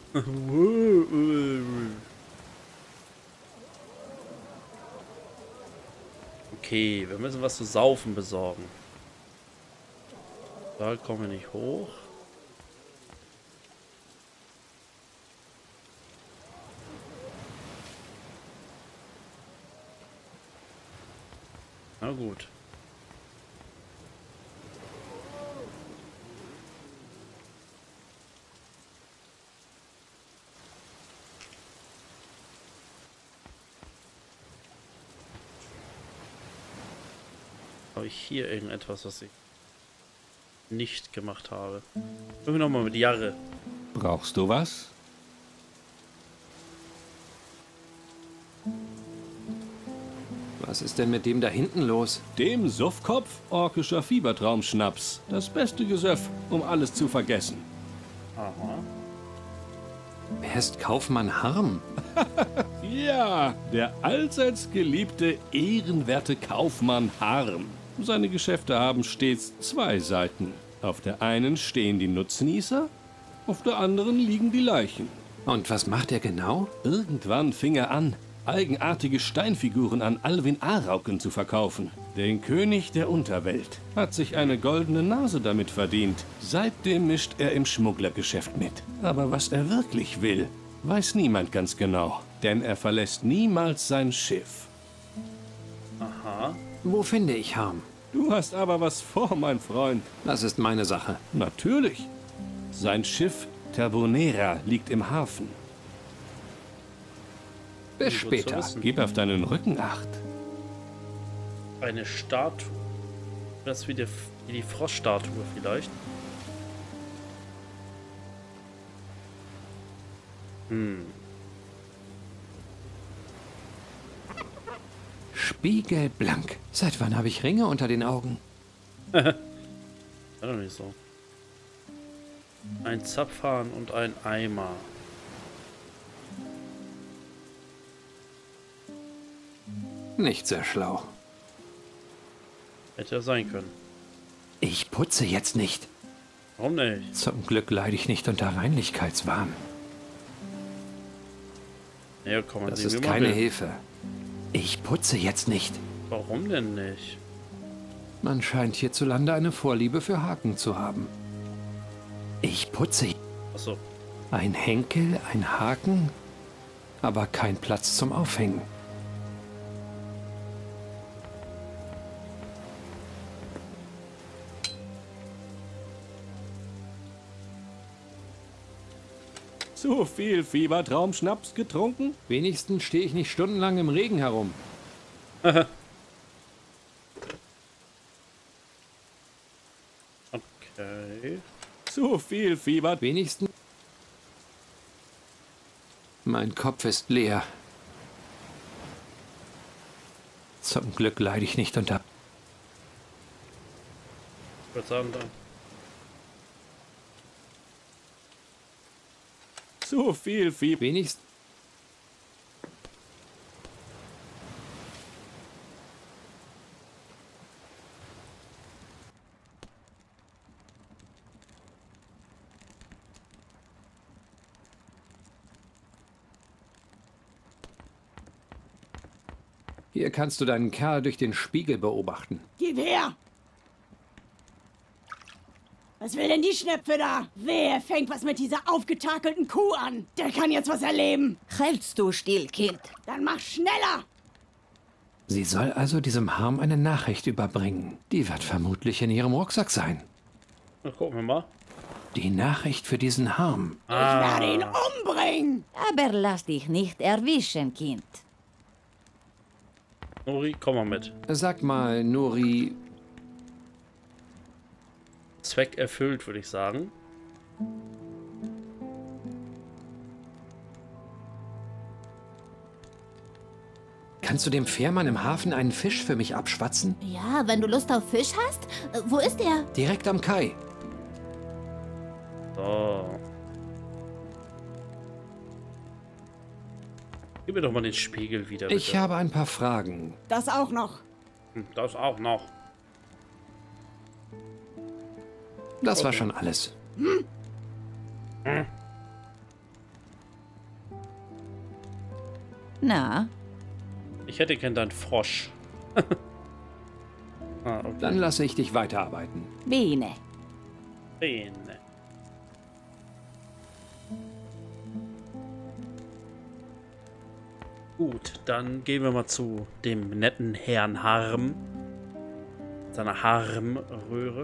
Okay, wir müssen was zu saufen besorgen. Da kommen wir nicht hoch. Na gut. Habe ich hier irgendetwas, was ich nicht gemacht habe? Gucken wir nochmal mit Jarre. Brauchst du was? Was ist denn mit dem da hinten los? Dem Suffkopf orkischer Fiebertraumschnaps. Das beste Gesöff, um alles zu vergessen. Aha. Wer ist Kaufmann Harm? Ja, der allseits geliebte, ehrenwerte Kaufmann Harm. Seine Geschäfte haben stets zwei Seiten. Auf der einen stehen die Nutznießer, auf der anderen liegen die Leichen. Und was macht er genau? Irgendwann fing er an, eigenartige Steinfiguren an Alwin Arauken zu verkaufen. Den König der Unterwelt hat sich eine goldene Nase damit verdient. Seitdem mischt er im Schmugglergeschäft mit. Aber was er wirklich will, weiß niemand ganz genau. Denn er verlässt niemals sein Schiff. Aha. Wo finde ich Harm? Du hast aber was vor, mein Freund. Das ist meine Sache. Natürlich. Sein Schiff Terbonera liegt im Hafen. Bis Gut zu später. wissen. Gib auf deinen Rücken acht. Eine Statue. Das ist wie die Froststatue vielleicht. Spiegelblank. Seit wann habe ich Ringe unter den Augen? Ja, doch nicht so. Ein Zapfhahn und ein Eimer. Nicht sehr schlau. Hätte ja sein können. Ich putze jetzt nicht. Warum nicht? Zum Glück leide ich nicht unter Reinlichkeitswahn. Ja, komm, man Das sehen, ist wie man keine will. Hilfe. Ich putze jetzt nicht. Warum denn nicht? Man scheint hierzulande eine Vorliebe für Haken zu haben. Ich putze. Achso. Ein Henkel, ein Haken, aber kein Platz zum Aufhängen. Zu viel Fiebertraumschnaps getrunken? Wenigstens stehe ich nicht stundenlang im Regen herum. Okay. Zu viel Fieber. Wenigstens. Mein Kopf ist leer. Zum Glück leide ich nicht unter. Ich würde sagen, dann. Zu viel Fieber. Wenigstens. Hier kannst du deinen Kerl durch den Spiegel beobachten. Gib her! Was will denn die Schnepfe da? Wer fängt was mit dieser aufgetakelten Kuh an? Der kann jetzt was erleben. Hältst du still, Kind? Dann mach schneller! Sie soll also diesem Harm eine Nachricht überbringen. Die wird vermutlich in ihrem Rucksack sein. Na, gucken wir mal. Die Nachricht für diesen Harm. Ich werde ihn umbringen! Aber lass dich nicht erwischen, Kind. Nori, komm mal mit. Sag mal, Nuri, Zweck erfüllt, würde ich sagen. kannst du dem Fährmann im Hafen einen Fisch für mich abschwatzen? Ja, wenn du Lust auf Fisch hast. Wo ist er? Direkt am Kai. So. Gib mir doch mal den Spiegel wieder, bitte. Ich habe ein paar Fragen. Das auch noch. Das auch noch. Das war schon alles. Na, Ich hätte gern deinen Frosch. Ah, okay. Dann lasse ich dich weiterarbeiten. bene. Bene. Gut, dann gehen wir mal zu dem netten Herrn Harm. Seiner Harmröhre.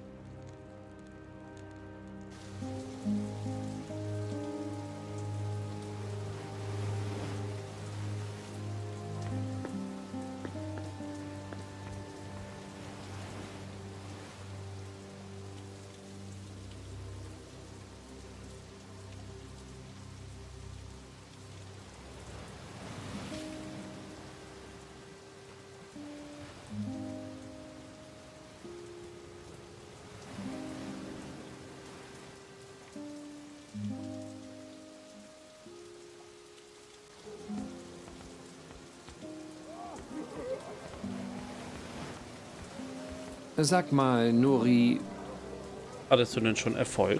Sag mal, Nuri, Hattest du denn schon Erfolg?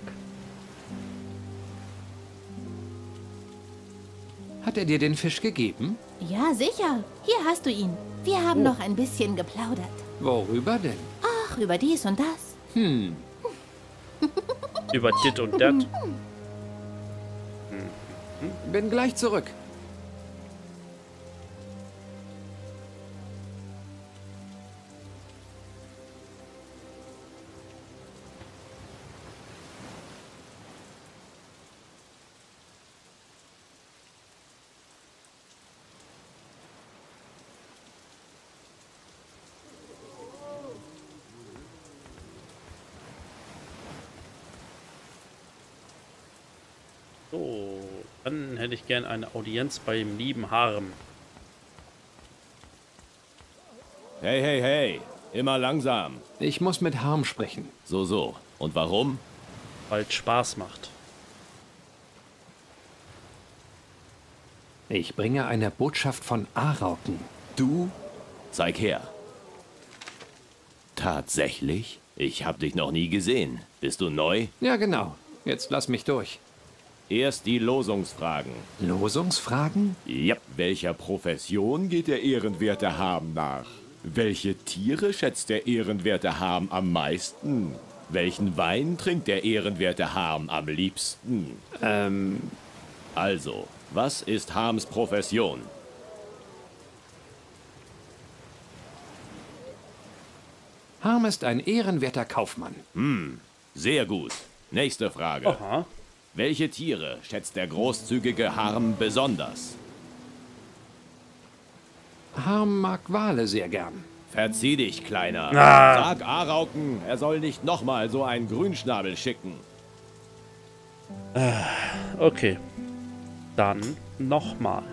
hat er dir den Fisch gegeben? Ja, sicher. Hier hast du ihn. Wir haben noch ein bisschen geplaudert. Worüber denn? Ach, über dies und das. Über dit und dat? Bin gleich zurück. So, dann hätte ich gern eine Audienz beim lieben Harm. Hey, hey, hey. Immer langsam. Ich muss mit Harm sprechen. So, so. Und warum? Weil es Spaß macht. Ich bringe eine Botschaft von Arauken. Du? Zeig her. Tatsächlich? Ich hab dich noch nie gesehen. Bist du neu? Ja, genau. Jetzt lass mich durch. Erst die Losungsfragen. Losungsfragen? Ja. Welcher Profession geht der ehrenwerte Harm nach? Welche Tiere schätzt der ehrenwerte Harm am meisten? Welchen Wein trinkt der ehrenwerte Harm am liebsten? Also, was ist Harms Profession? Harm ist ein ehrenwerter Kaufmann. Sehr gut. Nächste Frage. Aha. Welche Tiere schätzt der großzügige Harm besonders? Harm mag Wale sehr gern. Verzieh dich, Kleiner. Ah. Sag Arauken, er soll nicht nochmal so einen Grünschnabel schicken. Okay. Dann nochmal.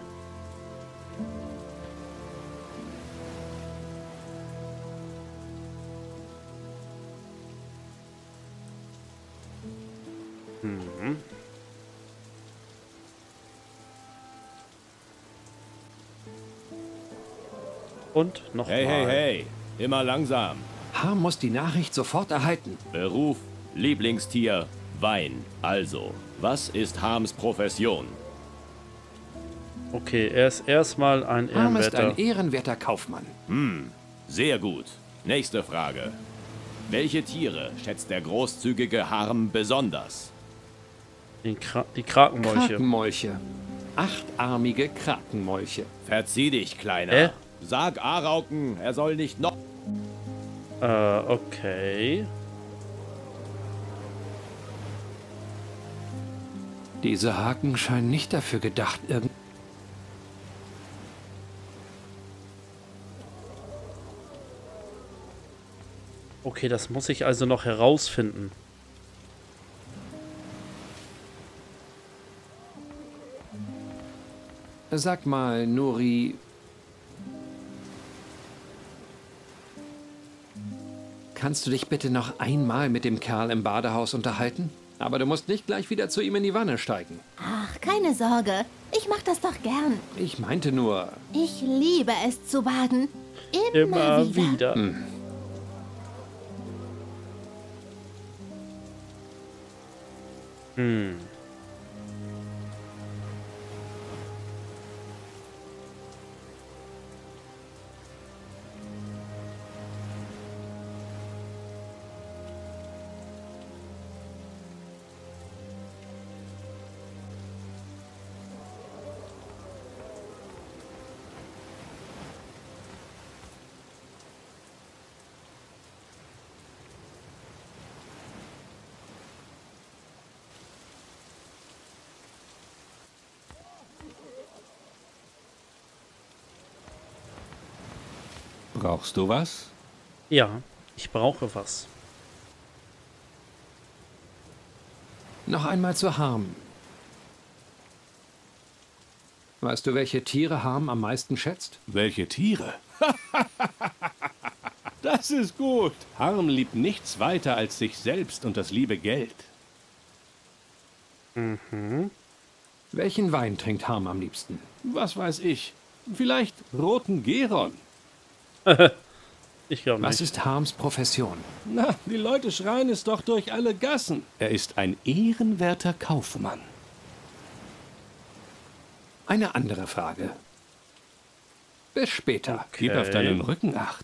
Und nochmal. Hey, hey, hey. Immer langsam. Harm muss die Nachricht sofort erhalten. Beruf, Lieblingstier, Wein. Also, was ist Harms Profession? Okay, er ist erstmal ein Harm ist Ehrenwerter. ein ehrenwerter Kaufmann. Sehr gut. Nächste Frage. Welche Tiere schätzt der großzügige Harm besonders? Die Krakenmolche. Krakenmolche. Achtarmige Krakenmolche. Verzieh dich, Kleiner. Hä? Sag Arauken, er soll nicht noch... Okay. Diese Haken scheinen nicht dafür gedacht, irgend... Okay, das muss ich also noch herausfinden. Sag mal, Nuri... Kannst du dich bitte noch einmal mit dem Kerl im Badehaus unterhalten? Aber du musst nicht gleich wieder zu ihm in die Wanne steigen. Ach, keine Sorge. Ich mach das doch gern. Ich meinte nur... Ich liebe es zu baden. Immer wieder. Brauchst du was? Ja, ich brauche was. Noch einmal zu Harm. Weißt du, welche Tiere Harm am meisten schätzt? Welche Tiere? Das ist gut. Harm liebt nichts weiter als sich selbst und das liebe Geld. Welchen Wein trinkt Harm am liebsten? Was weiß ich? Vielleicht roten Geron. Ich glaube Was nicht. ist Harms Profession? Na, die Leute schreien es doch durch alle Gassen. Er ist ein ehrenwerter Kaufmann. Eine andere Frage. Bis später. Gib auf deinen Rücken Acht.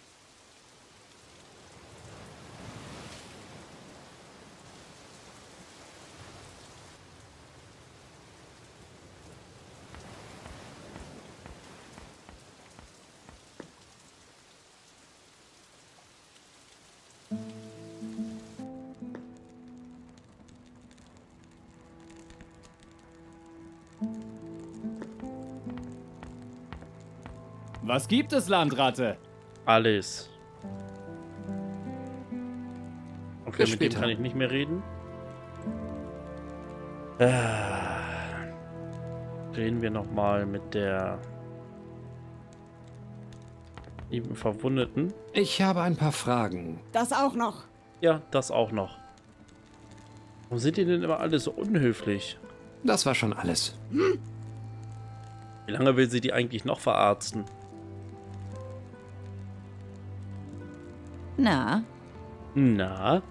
Was gibt es, Landratte? Alles. Okay, Bis mit dem später. kann ich nicht mehr reden. Reden wir nochmal mit der lieben Verwundeten. Ich habe ein paar Fragen. Das auch noch. Ja, das auch noch. Warum sind die denn immer alle so unhöflich? Das war schon alles. Wie lange will sie die eigentlich noch verarzten? Na, Na?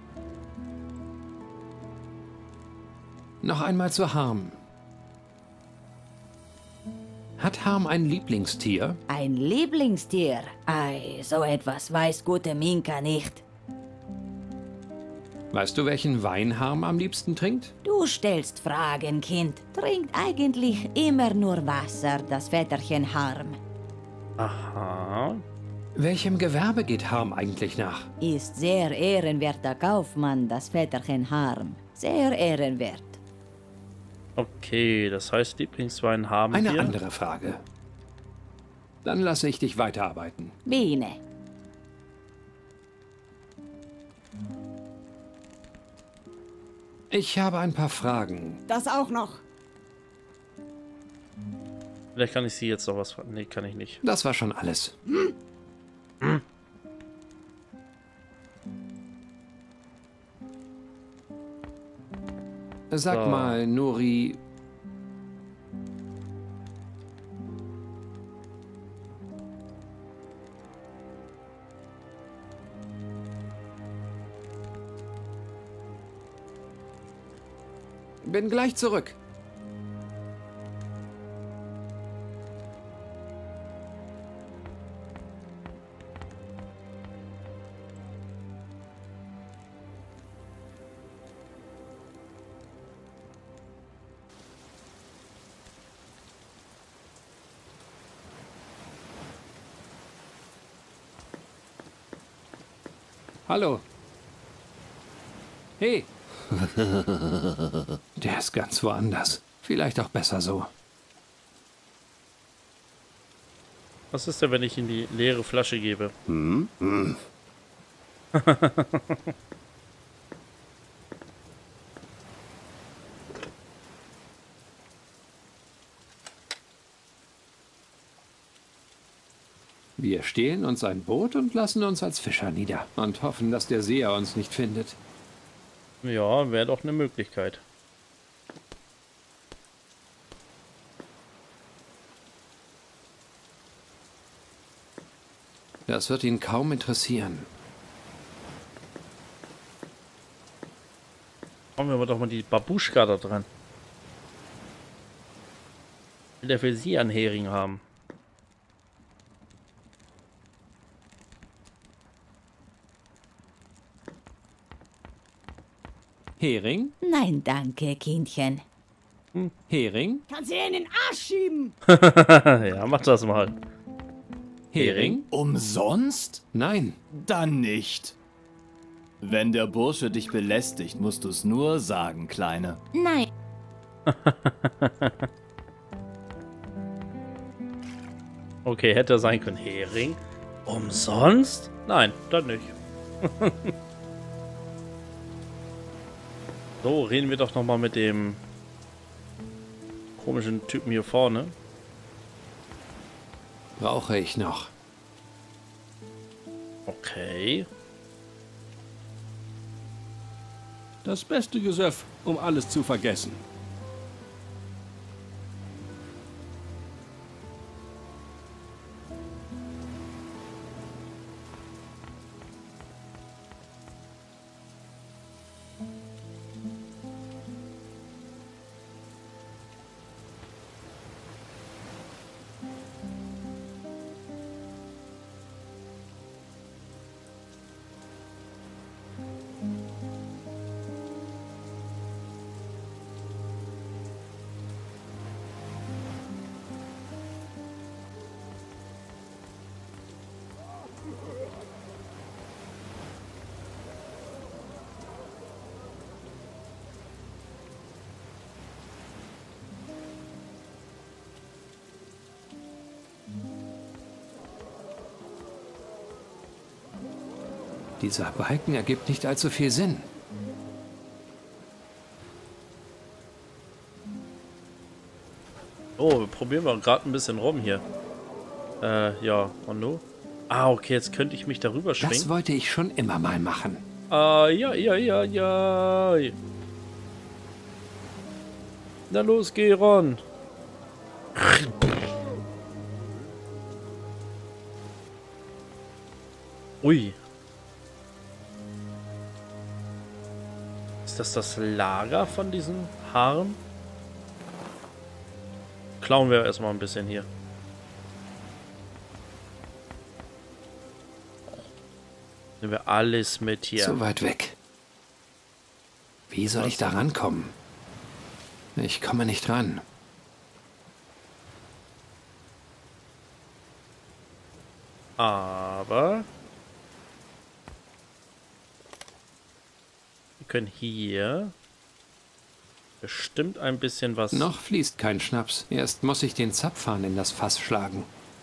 Noch einmal zu Harm. Hat Harm ein Lieblingstier? ein Lieblingstier. Ei, so etwas weiß gute Minka nicht. Weißt du, welchen Wein Harm am liebsten trinkt? Du stellst Fragen, Kind. Trinkt eigentlich immer nur Wasser, das Väterchen Harm. Aha. Welchem Gewerbe geht Harm eigentlich nach? Ist sehr ehrenwerter Kaufmann, das Väterchen Harm. Sehr ehrenwert. Okay, das heißt Lieblingswein haben Eine wir. andere Frage. Dann lasse ich dich weiterarbeiten. Biene. Ich habe ein paar Fragen. Das auch noch. Vielleicht kann ich sie jetzt noch was fragen. Nee, kann ich nicht. Das war schon alles. Sag So. mal, Nuri, bin gleich zurück. Hallo. Hey. Der ist ganz woanders. Vielleicht auch besser so. Was ist denn, wenn ich ihm die leere Flasche gebe? Wir stehlen uns ein Boot und lassen uns als Fischer nieder. Und hoffen, dass der Seher uns nicht findet. Ja, wäre doch eine Möglichkeit. Das wird ihn kaum interessieren. Machen wir aber doch mal die Babuschka da dran. Will der für sie einen Hering haben? Hering? Nein, danke, Kindchen. Hering? Kannst du dir in den Arsch schieben. Ja, mach das mal. Hering? Umsonst? Nein. Dann nicht. Wenn der Bursche dich belästigt, musst du es nur sagen, Kleine. Nein, Okay, hätte sein können. Hering. Umsonst? Nein, dann nicht. So, reden wir doch nochmal mit dem komischen Typen hier vorne. Brauche ich noch. Okay. Das beste Gesöff, um alles zu vergessen. Dieser Balken ergibt nicht allzu viel Sinn. Oh, wir probieren mal gerade ein bisschen rum hier. Ja, und du? Ah, okay, jetzt könnte ich mich darüber schwingen. Das wollte ich schon immer mal machen. Ja. Na los, geh, Ron. Ui. Ist das Lager von diesen Haaren? Klauen wir erstmal ein bisschen hier. Nehmen wir alles mit hier. So weit weg. Wie soll ich da rankommen? Ich komme nicht ran. Aber wir können hier bestimmt ein bisschen was... Noch fließt kein Schnaps. Erst muss ich den Zapfhahn in das Fass schlagen.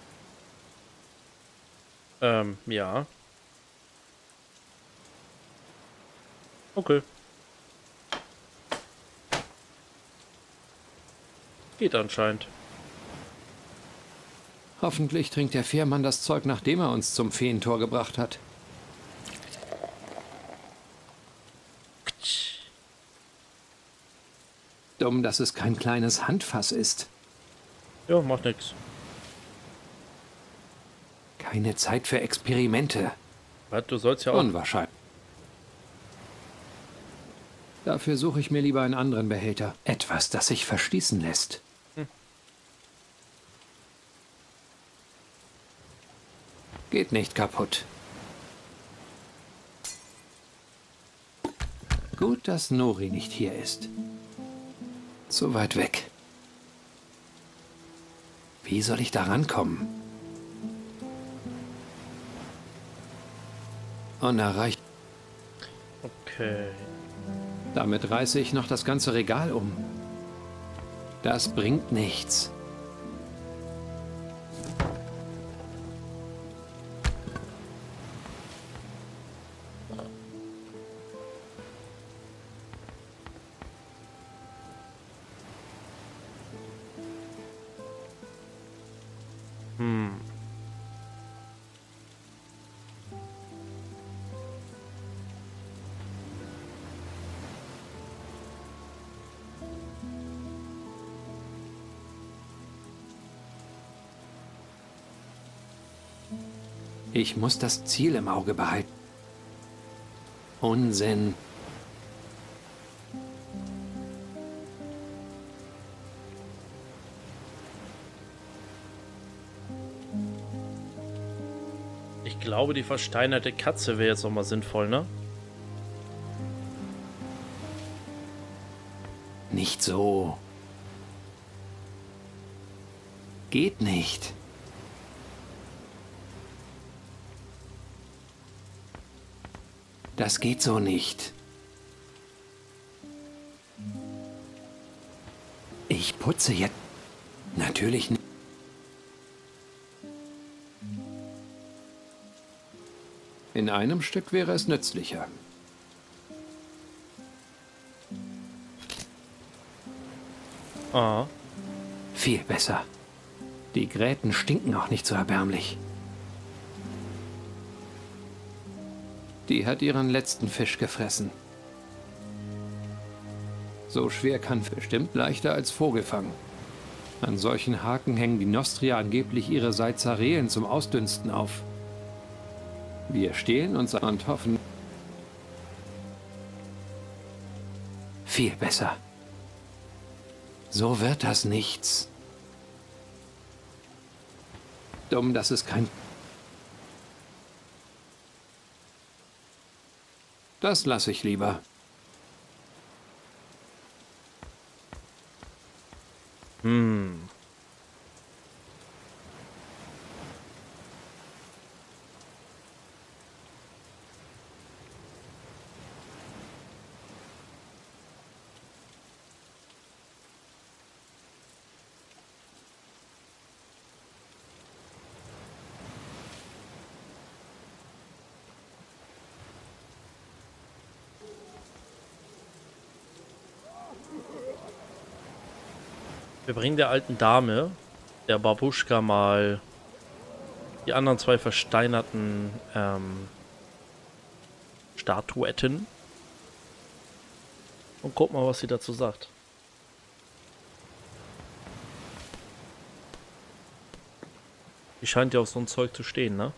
Ja. Okay. Geht anscheinend. Hoffentlich trinkt der Fährmann das Zeug, nachdem er uns zum Feentor gebracht hat. Dumm, dass es kein kleines Handfass ist. Ja, macht nix. Keine Zeit für Experimente. Was, du sollst ja auch... Unwahrscheinlich. Dafür suche ich mir lieber einen anderen Behälter. Etwas, das sich verschließen lässt. Geht nicht kaputt. Gut, dass Nori nicht hier ist. Zu weit weg. Wie soll ich da rankommen? Unerreicht. Okay. Damit reiße ich noch das ganze Regal um. Das bringt nichts. Ich muss das Ziel im Auge behalten. Unsinn. Ich glaube, die versteinerte Katze wäre jetzt nochmal sinnvoll, ne? Nicht so. Geht nicht. Das geht so nicht. Ich putze jetzt. Natürlich nicht. In einem Stück wäre es nützlicher. Ah. Viel besser. Die Gräten stinken auch nicht so erbärmlich. Die hat ihren letzten Fisch gefressen. So schwer kann bestimmt leichter als Vogelfang. An solchen Haken hängen die Nostria angeblich ihre Seizarelen zum Ausdünsten auf. Wir stehlen uns und hoffen... Viel besser. So wird das nichts. Dumm, dass es kein... Das lasse ich lieber. Wir bringen der alten Dame, der Babuschka, mal die anderen 2 versteinerten Statuetten und guck mal, was sie dazu sagt. Die scheint ja auf so ein Zeug zu stehen, ne?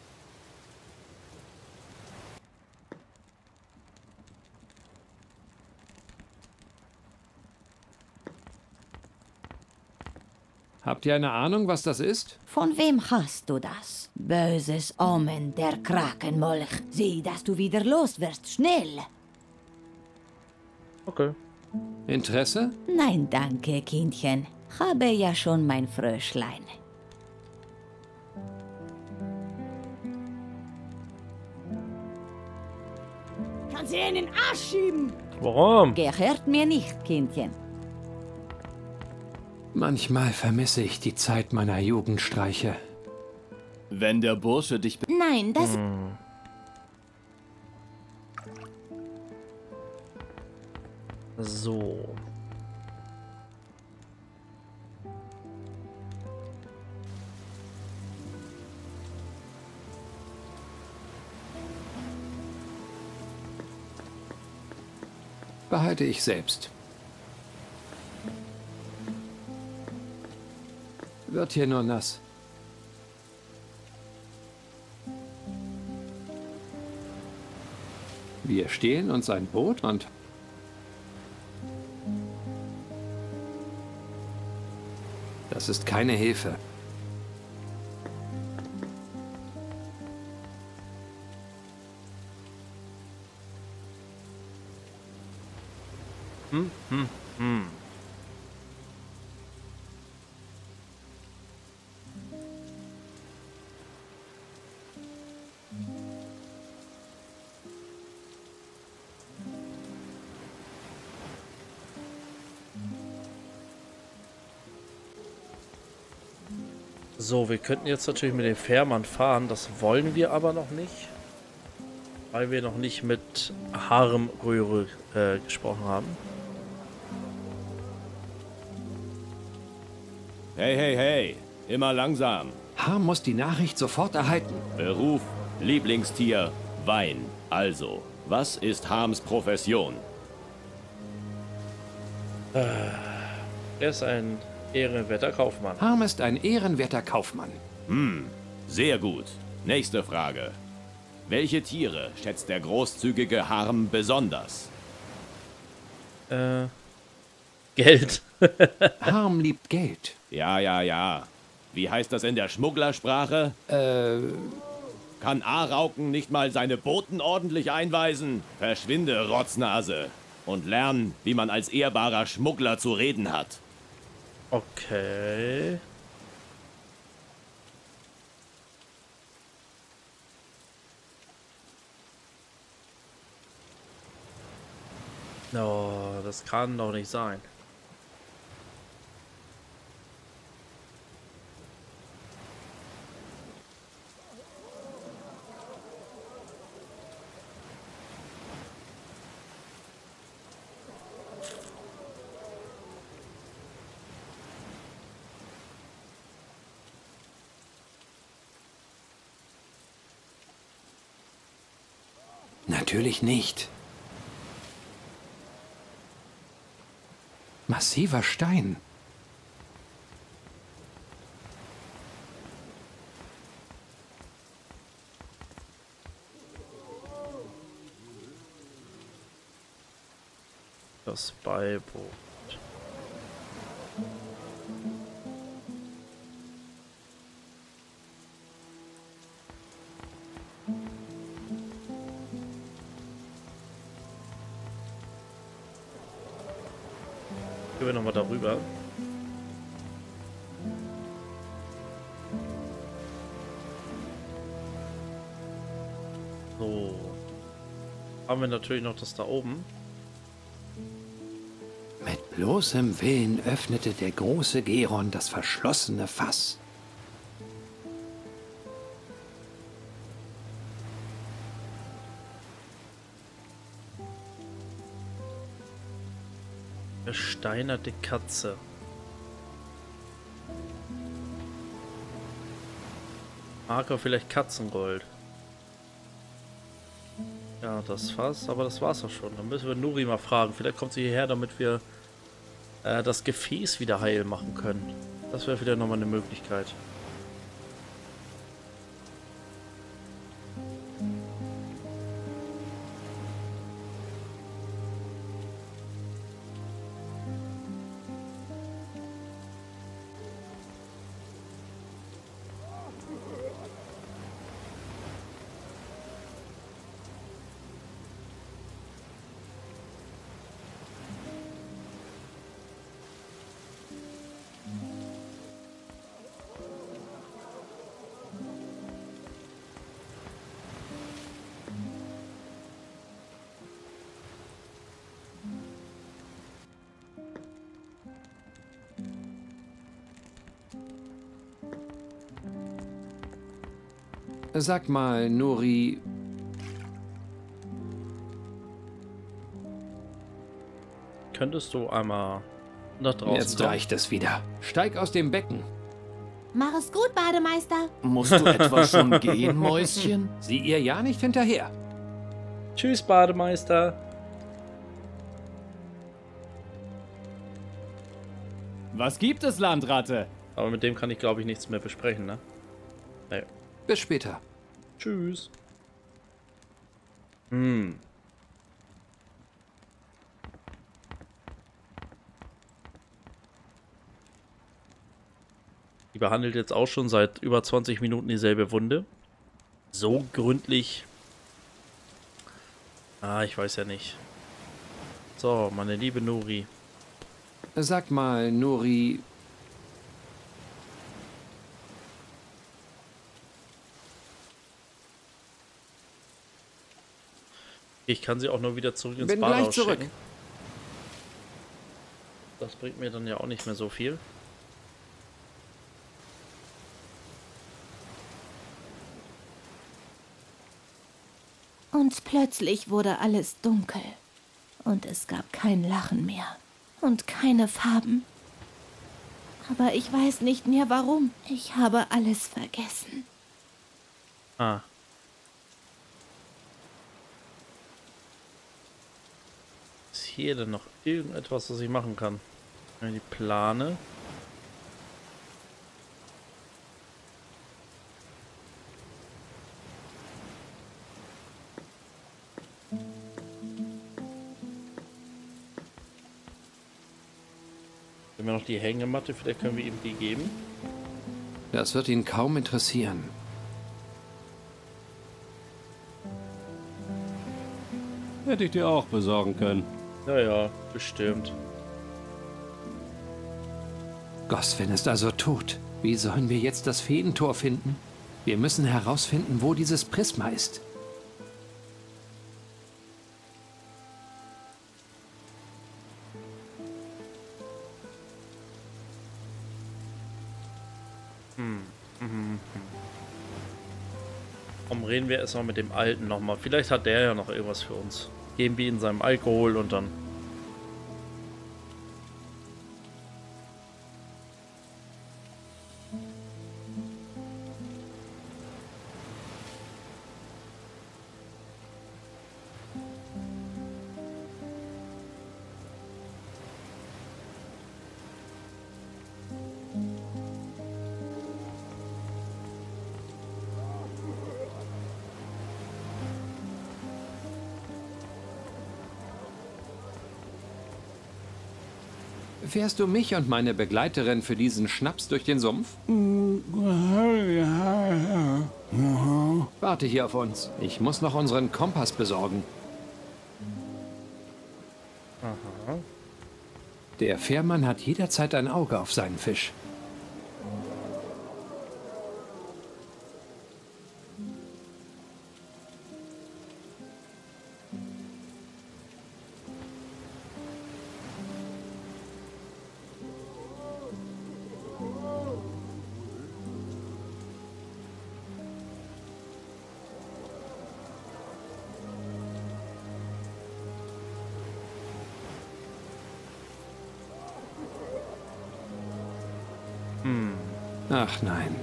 Habt ihr eine Ahnung, was das ist? Von wem hast du das? Böses Omen, der Krakenmolch. Sieh, dass du wieder los wirst, schnell. Okay. Interesse? Nein, danke, Kindchen. Habe ja schon mein Fröschlein. Kannst du ihr in den Arsch schieben? Warum? Gehört mir nicht, Kindchen. Manchmal vermisse ich die Zeit meiner Jugendstreiche. Wenn der Bursche dich... Nein, das... So. Behalte ich selbst. Wird hier nur nass. Wir stehlen uns ein Boot und... Das ist keine Hilfe. So, wir könnten jetzt natürlich mit dem Fährmann fahren, das wollen wir aber noch nicht, weil wir noch nicht mit Harem Röhre gesprochen haben. Hey, hey, hey, immer langsam. Harm muss die Nachricht sofort erhalten. Beruf, Lieblingstier, Wein. Also, was ist Harms Profession? Er ist ein ehrenwerter Kaufmann. Harm ist ein ehrenwerter Kaufmann. Sehr gut. Nächste Frage. Welche Tiere schätzt der großzügige Harm besonders? Geld. Harm liebt Geld. Ja, ja, ja. Wie heißt das in der Schmugglersprache? Kann Arauken nicht mal seine Boten ordentlich einweisen? Verschwinde, Rotznase. Und lern, wie man als ehrbarer Schmuggler zu reden hat. Okay. Oh, das kann doch nicht sein. Natürlich nicht. Massiver Stein. Das Beiboot. Gehen wir nochmal darüber. So. Haben wir natürlich noch das da oben. Mit bloßem Willen öffnete der große Geron das verschlossene Fass. Versteinerte Katze. Marker vielleicht Katzengold. Ja, das Fass, aber das war's auch schon. Dann müssen wir Nuri mal fragen. Vielleicht kommt sie hierher, damit wir das Gefäß wieder heil machen können. Das wäre wieder nochmal eine Möglichkeit. Sag mal, Nuri, Könntest du einmal nach draußen jetzt kommen? reicht es wieder. Steig aus dem Becken. Mach es gut, Bademeister. Musst du etwa schon gehen, Mäuschen? Sieh ihr ja nicht hinterher. Tschüss, Bademeister. Was gibt es, Landratte? Aber mit dem kann ich, glaube ich, nichts mehr besprechen, ne? Nee. Bis später. Tschüss. Die behandelt jetzt auch schon seit über 20 Minuten dieselbe Wunde. So gründlich. Ich weiß ja nicht. So, meine liebe Nuri. Sag mal, Nuri, Ich kann sie auch nur wieder zurück ins bin gleich Badehaus zurück. schicken. Das bringt mir dann ja auch nicht mehr so viel. Und plötzlich wurde alles dunkel. Und es gab kein Lachen mehr. Und keine Farben. Aber ich weiß nicht mehr warum. Ich habe alles vergessen. Ah. Ist hier denn noch irgendetwas, was ich machen kann? Ja, die Plane. Wir haben noch die Hängematte, vielleicht können wir ihm die geben. das wird ihn kaum interessieren. Hätte ich dir auch besorgen können. Ja, ja, bestimmt. Goswin ist also tot. Wie sollen wir jetzt das Feentor finden? Wir müssen herausfinden, wo dieses Prisma ist. Komm, reden wir erstmal mit dem Alten nochmal. Vielleicht hat der ja noch irgendwas für uns. Geben wir ihm seinem Alkohol und dann... Fährst du mich und meine Begleiterin für diesen Schnaps durch den Sumpf? Warte hier auf uns. Ich muss noch unseren Kompass besorgen. Aha. Der Fährmann hat jederzeit ein Auge auf seinen Fisch. Ach nein.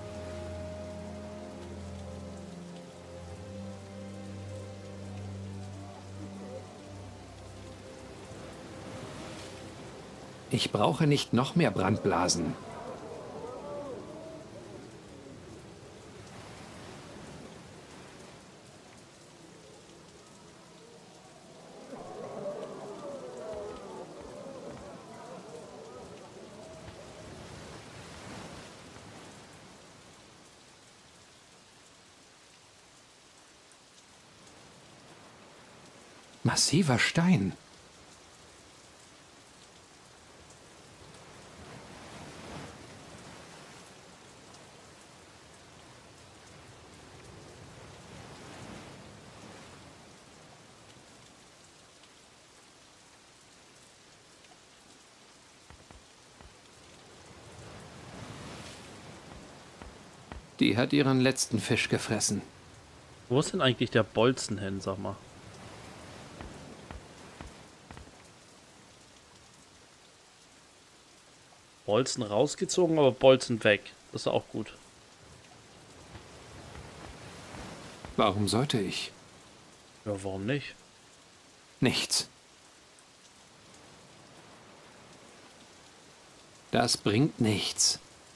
Ich brauche nicht noch mehr Brandblasen. Massiver Stein. Die hat ihren letzten Fisch gefressen. Wo ist denn eigentlich der Bolzen hin, sag mal? Bolzen rausgezogen, aber Bolzen weg. Das ist auch gut. Warum sollte ich? Ja, warum nicht? Nichts. Das bringt nichts.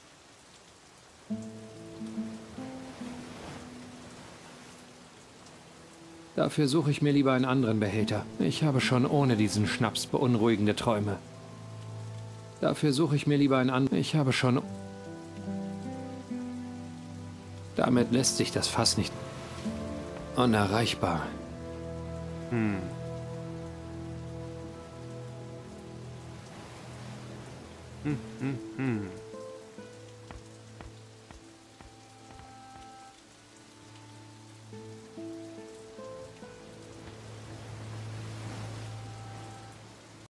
Dafür suche ich mir lieber einen anderen Behälter. Ich habe schon ohne diesen Schnaps beunruhigende Träume. Dafür suche ich mir lieber einen anderen. Ich habe schon... Damit lässt sich das Fass nicht... Unerreichbar.